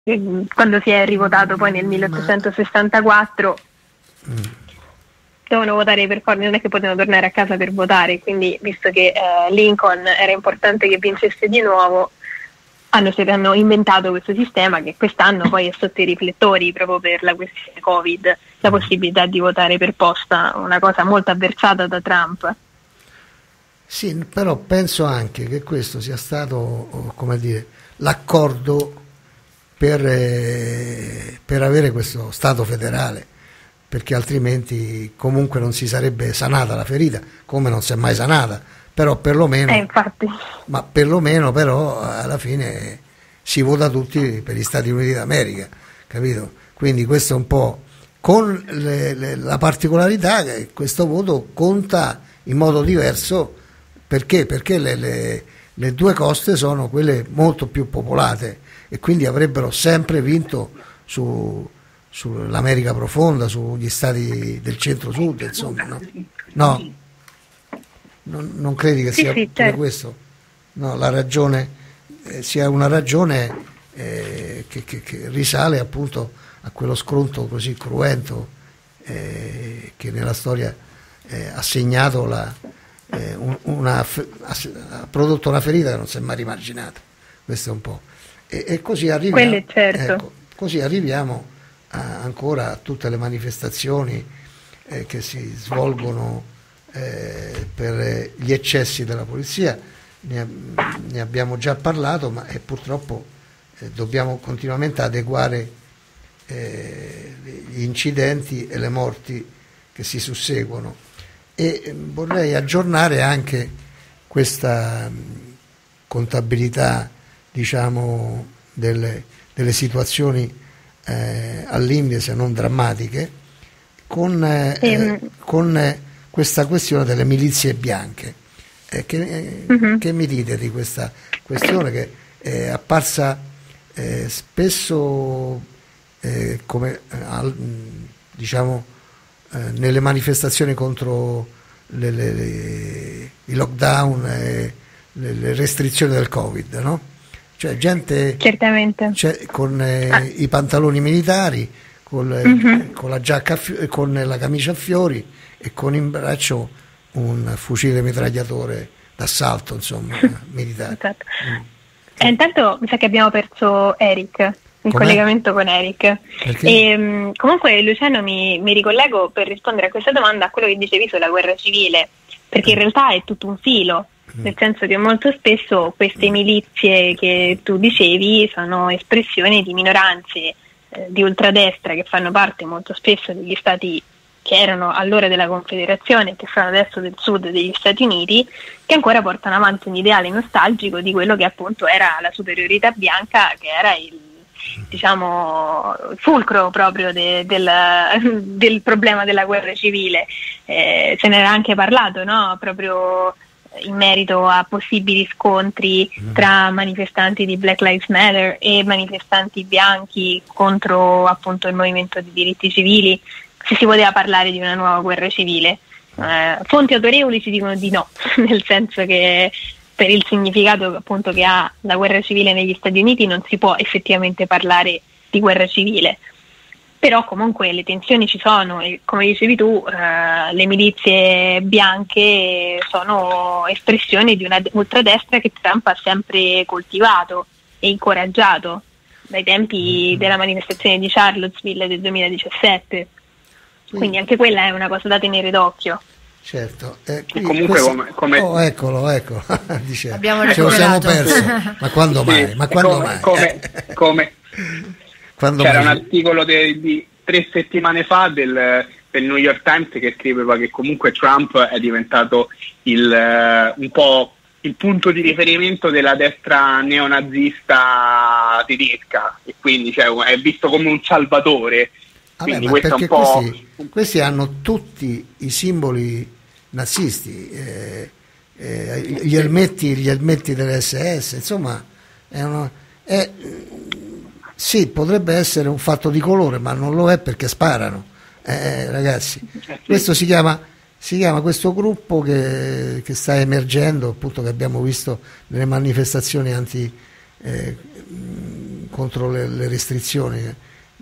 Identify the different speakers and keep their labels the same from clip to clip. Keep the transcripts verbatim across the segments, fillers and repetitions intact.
Speaker 1: eh, quando si è rivotato poi nel milleottocentosessantaquattro, mm. dovevano votare per forza, non è che potevano tornare a casa per votare, quindi visto che eh, Lincoln era importante che vincesse di nuovo, hanno, hanno inventato questo sistema che quest'anno poi è sotto i riflettori proprio per la questione Covid, la possibilità di votare per posta, una cosa molto avversata da Trump.
Speaker 2: Sì, però penso anche che questo sia stato, come dire, l'accordo per, eh, per avere questo Stato federale, perché altrimenti comunque non si sarebbe sanata la ferita, come non si è mai sanata, però perlomeno,
Speaker 1: eh, infatti.
Speaker 2: ma perlomeno però alla fine si vota tutti per gli Stati Uniti d'America, capito? Quindi questo è un po', con le, le, la particolarità che questo voto conta in modo diverso. Perché? Perché le, le, le due coste sono quelle molto più popolate e quindi avrebbero sempre vinto su, sull'America profonda, sugli stati del centro-sud, insomma, no? No? Non, non credi che
Speaker 1: sì,
Speaker 2: sia
Speaker 1: sì,
Speaker 2: pure
Speaker 1: certo.
Speaker 2: questo? No, la ragione eh, sia una ragione eh, che, che, che risale appunto a quello scronto così cruento eh, che nella storia eh, ha segnato la Eh, una, ha prodotto una ferita che non si è mai rimarginata. Questo è un po'. E, e così arriviamo,
Speaker 1: certo.
Speaker 2: ecco, così arriviamo a, ancora a tutte le manifestazioni eh, che si svolgono eh, per gli eccessi della polizia. Ne, ne abbiamo già parlato, ma eh, purtroppo eh, dobbiamo continuamente adeguare eh, gli incidenti e le morti che si susseguono. E vorrei aggiornare anche questa contabilità, diciamo, delle, delle situazioni eh, al limite, se non drammatiche, con, eh, eh, con eh, questa questione delle milizie bianche. Eh, che, eh, uh-huh. che mi dite di questa questione che è apparsa eh, spesso eh, come al, diciamo Eh, nelle manifestazioni contro le, le, le, i lockdown e le, le restrizioni del Covid, no? Cioè gente
Speaker 1: certamente
Speaker 2: cioè, con eh, ah. i pantaloni militari, con,
Speaker 1: uh-huh.
Speaker 2: con la giacca, con la camicia a fiori e con in braccio un fucile mitragliatore d'assalto, insomma, militare.
Speaker 1: Esatto. Mm. E intanto mi sa che abbiamo perso Eric. In Com'è? collegamento con Eric. E, um, comunque Luciano mi, mi ricollego per rispondere a questa domanda a quello che dicevi sulla guerra civile, perché in realtà è tutto un filo, nel senso che molto spesso queste milizie che tu dicevi sono espressioni di minoranze eh, di ultradestra che fanno parte molto spesso degli stati che erano all'ora della Confederazione e che sono adesso del sud degli Stati Uniti, che ancora portano avanti un ideale nostalgico di quello che appunto era la superiorità bianca, che era il diciamo fulcro proprio de, del, del problema della guerra civile. Eh, se ne era anche parlato, no? Proprio in merito a possibili scontri tra manifestanti di Black Lives Matter e manifestanti bianchi contro appunto il movimento di diritti civili, se si poteva parlare di una nuova guerra civile. Eh, fonti autorevoli ci dicono di no, nel senso che per il significato appunto che ha la guerra civile negli Stati Uniti non si può effettivamente parlare di guerra civile, però comunque le tensioni ci sono e come dicevi tu eh, le milizie bianche sono espressioni di una ultradestra che Trump ha sempre coltivato e incoraggiato dai tempi della manifestazione di Charlottesville del duemiladiciassette, quindi anche quella è una cosa da tenere d'occhio.
Speaker 2: Certo, eh, qui,
Speaker 3: comunque
Speaker 2: questo,
Speaker 3: come, come...
Speaker 2: Oh, eccolo, eccolo. Dice,
Speaker 4: abbiamo
Speaker 2: ce lo siamo perso. Ma quando mai?
Speaker 3: Sì,
Speaker 2: Ma quando
Speaker 3: come,
Speaker 2: mai?
Speaker 3: Come, come...
Speaker 2: Quando
Speaker 3: C'era
Speaker 2: mai?
Speaker 3: un articolo de, di tre settimane fa del, del New York Times che scriveva che comunque Trump è diventato il, un po' il punto di riferimento della destra neonazista tedesca e quindi cioè, è visto come un salvatore.
Speaker 2: Vabbè,
Speaker 3: Quindi
Speaker 2: ma
Speaker 3: questo
Speaker 2: perché
Speaker 3: è un po'...
Speaker 2: questi, questi hanno tutti i simboli nazisti, eh, eh, gli elmetti, gli elmetti dell'esse esse, insomma, è uno, è, sì, potrebbe essere un fatto di colore, ma non lo è perché sparano, eh, ragazzi. Questo si chiama, si chiama questo gruppo che, che sta emergendo, appunto, che abbiamo visto nelle manifestazioni anti... Eh, contro le, le restrizioni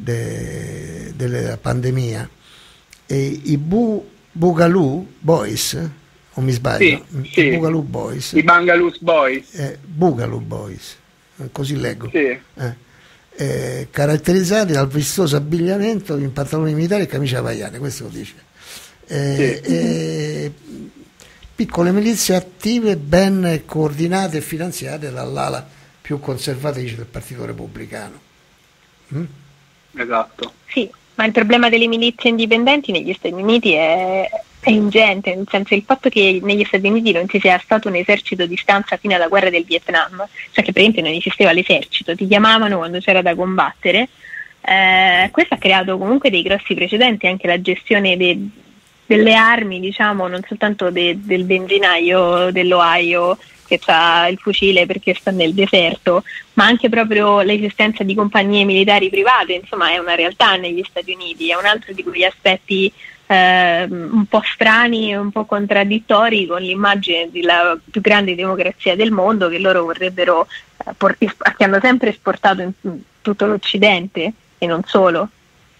Speaker 2: de, della pandemia, e i Bu, Boogaloo Boys, o mi sbaglio?
Speaker 3: Sì, sì.
Speaker 2: I Boogaloo Boys.
Speaker 3: I Bangaloo Boys.
Speaker 2: Eh, Boogaloo Boys, così leggo.
Speaker 3: Sì.
Speaker 2: Eh, eh, caratterizzati dal vistoso abbigliamento in pantaloni militari e camicia hawaiane, questo lo dice. Eh,
Speaker 3: sì.
Speaker 2: eh, piccole milizie attive, ben coordinate e finanziate dall'ala più conservatrice del Partito Repubblicano. Mm?
Speaker 3: Esatto.
Speaker 1: Sì, ma il problema delle milizie indipendenti negli Stati Uniti è, è ingente, nel senso il fatto che negli Stati Uniti non ci sia stato un esercito di stanza fino alla guerra del Vietnam, cioè che per esempio non esisteva l'esercito, ti chiamavano quando c'era da combattere, eh, questo ha creato comunque dei grossi precedenti, anche la gestione de, delle armi, diciamo, non soltanto de, del benzinaio dell'Ohio che ha il fucile perché sta nel deserto, ma anche proprio l'esistenza di compagnie militari private, insomma è una realtà negli Stati Uniti, è un altro di quegli aspetti eh, un po' strani e un po' contraddittori con l'immagine della più grande democrazia del mondo che loro vorrebbero, eh, por- che hanno sempre esportato in tutto l'Occidente e non solo.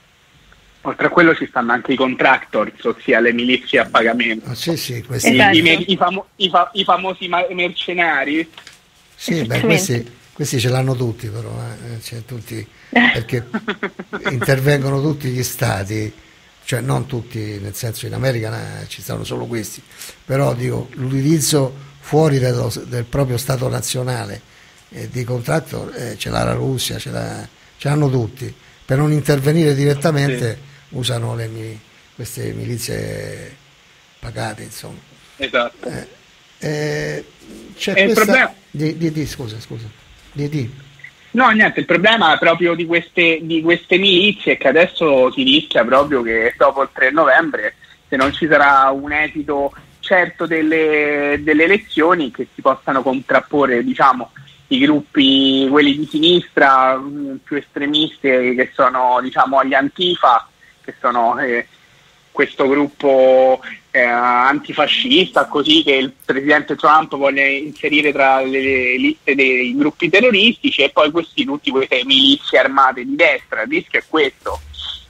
Speaker 3: Oltre a quello ci stanno anche i contractors, ossia le milizie a pagamento.
Speaker 2: Ah, sì, sì, questi...
Speaker 1: Esatto.
Speaker 3: I, i, i, famo- i, fa- i famosi ma- mercenari.
Speaker 2: Sì, beh, questi, questi ce l'hanno tutti però, eh, cioè, tutti, perché intervengono tutti gli stati, cioè non tutti, nel senso in America eh, ci stanno solo questi, però dico, l'utilizzo fuori dello, del proprio stato nazionale eh, di contratto eh, ce l'ha la Russia, ce, l'ha, ce l'hanno tutti, per non intervenire direttamente sì. Usano le, queste milizie pagate, insomma.
Speaker 3: Esatto.
Speaker 2: Eh, eh, c'è
Speaker 3: e
Speaker 2: questa...
Speaker 3: il problema...
Speaker 2: di, di, di, scusa, scusa. Di, di.
Speaker 3: No, niente, il problema proprio di queste, di queste milizie è che adesso si rischia proprio che dopo il tre novembre, se non ci sarà un esito certo delle, delle elezioni, che si possano contrapporre, diciamo, i gruppi, quelli di sinistra più estremisti, che sono, diciamo, gli Antifa, che sono eh, questo gruppo eh, antifascista, così, che il presidente Trump vuole inserire tra le liste dei gruppi terroristici, e poi questi tutti queste milizie armate di destra. Il rischio è questo.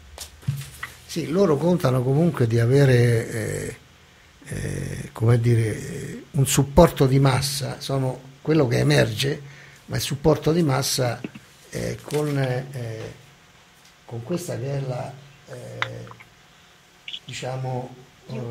Speaker 2: Sì, loro contano comunque di avere eh, eh, come dire, un supporto di massa, sono quello che emerge, ma il supporto di massa eh, con, eh, con questa che è la eh, diciamo eh,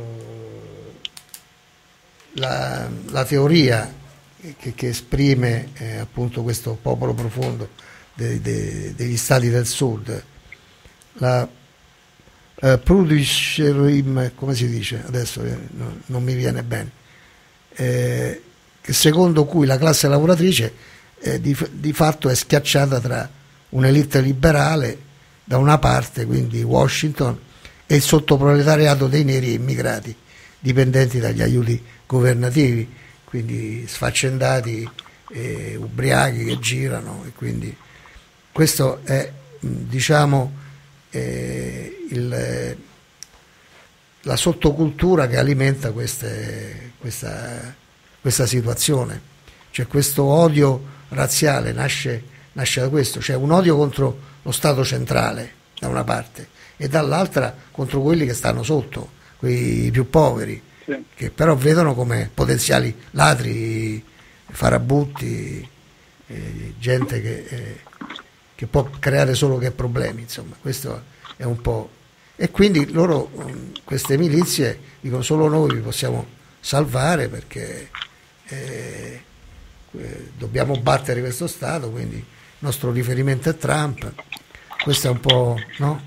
Speaker 2: la, la teoria che, che esprime eh, appunto questo popolo profondo de, de, degli stati del sud, la eh, Prudisherim, come si dice adesso, eh, no, non mi viene bene, eh, che secondo cui la classe lavoratrice eh, di, di fatto è schiacciata tra un'elite liberale da una parte, quindi Washington, e il sottoproletariato dei neri immigrati dipendenti dagli aiuti governativi, quindi sfaccendati, eh, ubriachi che girano, e quindi questo è, diciamo, eh, il, la sottocultura che alimenta queste, questa, questa situazione, cioè questo odio razziale nasce, nasce da questo, cioè un odio contro lo Stato centrale da una parte e dall'altra contro quelli che stanno sotto, quei più poveri, sì, che però vedono come potenziali ladri, farabutti, eh, gente che, eh, che può creare solo che problemi, insomma, questo è un po'. E quindi loro, queste milizie, dicono solo noi vi possiamo salvare perché eh, dobbiamo battere questo Stato, quindi il nostro riferimento è Trump. Questo è un po', no?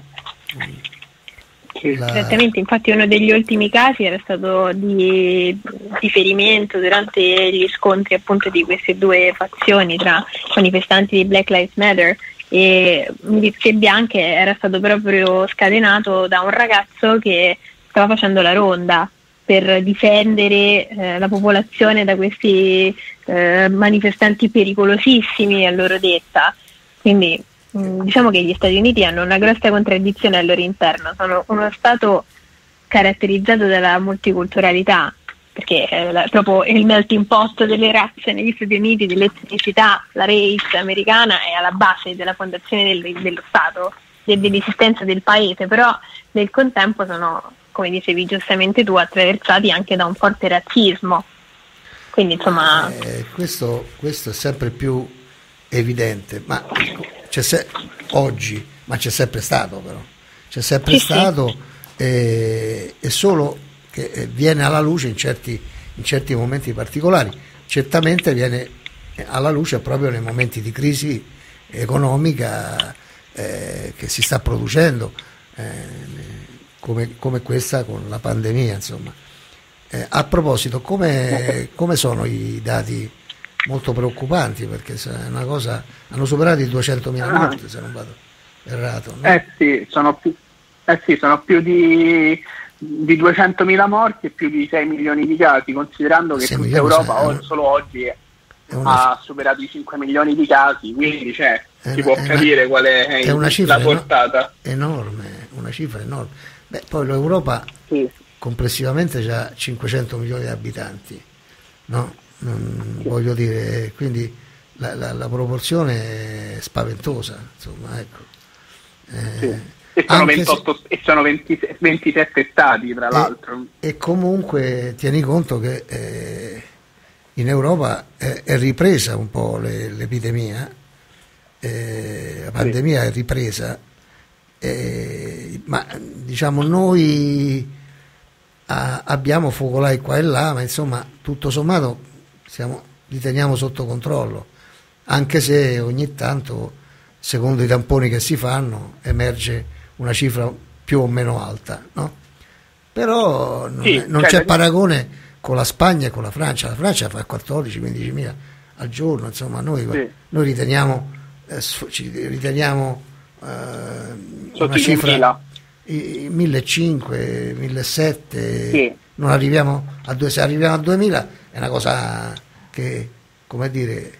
Speaker 1: La... Esattamente, infatti uno degli ultimi casi era stato di riferimento durante gli scontri appunto di queste due fazioni tra manifestanti di Black Lives Matter e milizie bianche, era stato proprio scatenato da un ragazzo che stava facendo la ronda per difendere eh, la popolazione da questi eh, manifestanti pericolosissimi a loro detta. Quindi mh, diciamo che gli Stati Uniti hanno una grossa contraddizione al loro interno, sono uno Stato caratterizzato dalla multiculturalità, perché è proprio il melting pot delle razze negli Stati Uniti, dell'etnicità, la race americana è alla base della fondazione del, dello Stato, dell'esistenza del paese, però nel contempo sono, come dicevi giustamente tu, attraversati anche da un forte razzismo. Quindi insomma
Speaker 2: eh, questo, questo è sempre più evidente, ma c'è se- oggi, ma c'è sempre stato però, c'è sempre
Speaker 1: sì,
Speaker 2: stato
Speaker 1: sì.
Speaker 2: E, e solo che viene alla luce in certi, in certi momenti particolari, certamente viene alla luce proprio nei momenti di crisi economica eh, che si sta producendo, eh, come, come questa con la pandemia, insomma. Eh, a proposito, come, come sono i dati? Molto preoccupanti, perché è una cosa, hanno superato i duecentomila
Speaker 3: ah.
Speaker 2: morti, se non vado errato, no?
Speaker 3: Eh sì, sono più, eh sì, sono più di, di duecentomila morti e più di sei milioni di casi, considerando che tutta Europa o, solo oggi è una, ha superato i cinque milioni di casi, quindi cioè, si
Speaker 2: una,
Speaker 3: può
Speaker 2: è
Speaker 3: capire
Speaker 2: una,
Speaker 3: qual è, è
Speaker 2: una
Speaker 3: la portata.
Speaker 2: Enorme, una cifra enorme. Beh, poi l'Europa
Speaker 3: sì.
Speaker 2: complessivamente ha cinquecento milioni di abitanti, no? Non, voglio dire, quindi la, la, la proporzione è spaventosa, insomma, ecco. Eh,
Speaker 3: sì. E sono, ventotto, se, e sono venti, ventisette stati, tra
Speaker 2: e,
Speaker 3: l'altro.
Speaker 2: E comunque tieni conto che eh, in Europa è, è ripresa un po' le, l'epidemia, eh, la pandemia sì. è ripresa, eh, ma diciamo noi a, abbiamo focolai qua e là, ma insomma tutto sommato siamo, li teniamo sotto controllo, anche se ogni tanto, secondo i tamponi che si fanno, emerge una cifra più o meno alta, no? Però non,
Speaker 3: sì,
Speaker 2: è, non c'è paragone con la Spagna e con la Francia. La Francia fa quattordici quindici mila al giorno, insomma noi, sì. noi riteniamo, eh, ci riteniamo eh, una cifra millecinquecento, millesettecento, sì. non arriviamo a due, se arriviamo a duemila è una cosa che, come dire,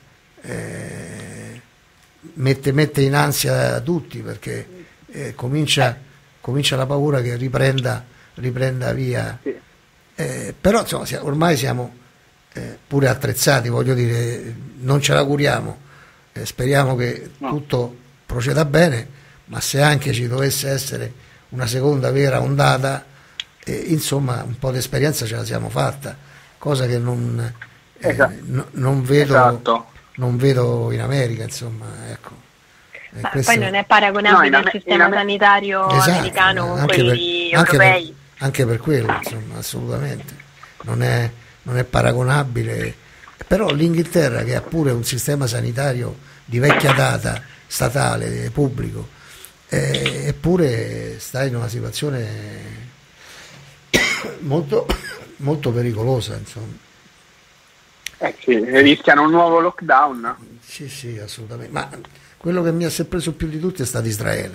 Speaker 2: eh, mette, mette in ansia tutti, perché eh, comincia, comincia la paura che riprenda, riprenda via. Sì. Eh, però insomma, ormai siamo eh, pure attrezzati, voglio dire, non ce l'auguriamo, eh, speriamo che no. tutto proceda bene, ma se anche ci dovesse essere una seconda vera ondata, eh, insomma un po' di esperienza ce la siamo fatta, cosa che non, eh, esatto. no, non, vedo, esatto. non vedo in America, insomma, ecco.
Speaker 1: Ma questo... poi non è paragonabile no, al Am- sistema Am- sanitario esatto, americano con quelli
Speaker 2: per, anche
Speaker 1: europei.
Speaker 2: Per, anche per quello, insomma, assolutamente. Non è, non è paragonabile. Però l'Inghilterra, che ha pure un sistema sanitario di vecchia data, statale, pubblico, eh, eppure sta in una situazione molto, molto pericolosa, insomma.
Speaker 3: Eh sì, rischiano un nuovo lockdown.
Speaker 2: Sì, sì, assolutamente. Ma quello che mi ha sorpreso più di tutti è stato Israele,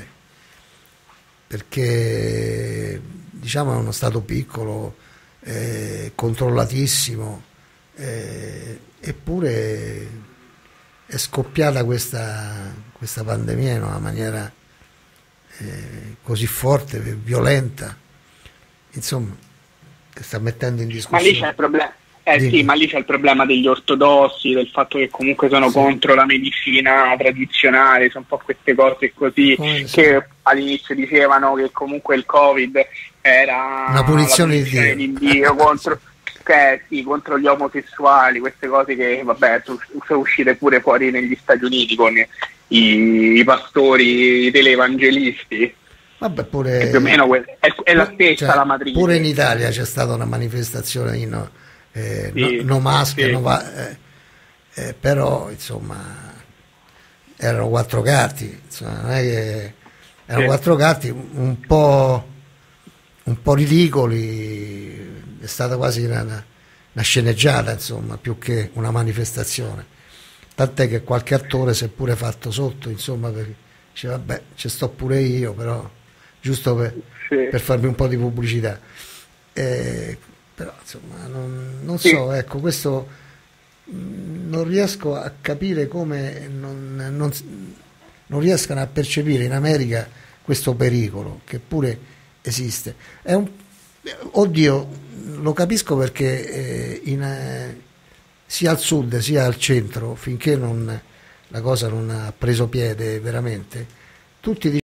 Speaker 2: perché diciamo è uno stato piccolo, eh, controllatissimo, eh, eppure è scoppiata questa, questa pandemia in una maniera eh, così forte, violenta, insomma, che sta mettendo in discussione.
Speaker 3: Ma lì c'è il problema. Eh sì, ma lì c'è il problema degli ortodossi, del fatto che comunque sono sì. contro la medicina tradizionale, sono un po' queste cose così, Come che sì. all'inizio dicevano che comunque il Covid era
Speaker 2: una punizione, punizione
Speaker 3: di Dio, di Dio contro, che, sì, contro gli omosessuali, queste cose che vabbè sono uscite pure fuori negli Stati Uniti con i, i pastori televangelisti.
Speaker 2: Vabbè, pure,
Speaker 3: che più o meno è, è la stessa
Speaker 2: cioè,
Speaker 3: la matrice.
Speaker 2: Pure in Italia c'è stata una manifestazione in Eh, sì, no, no mask, sì. no va, eh, eh, però insomma erano quattro gatti, insomma, non è che erano sì. quattro gatti un po', un po' ridicoli, è stata quasi una, una sceneggiata, insomma, più che una manifestazione, tant'è che qualche attore si è pure fatto sotto, insomma, perché dice vabbè ci sto pure io, però giusto per, sì. per farmi un po' di pubblicità. Eh, però insomma non, non sì. so, ecco, questo mh, non riesco a capire come non, non, non riescano a percepire in America questo pericolo che pure esiste. È un, oddio, lo capisco perché eh, in, eh, sia al sud sia al centro, finché non, la cosa non ha preso piede veramente, tutti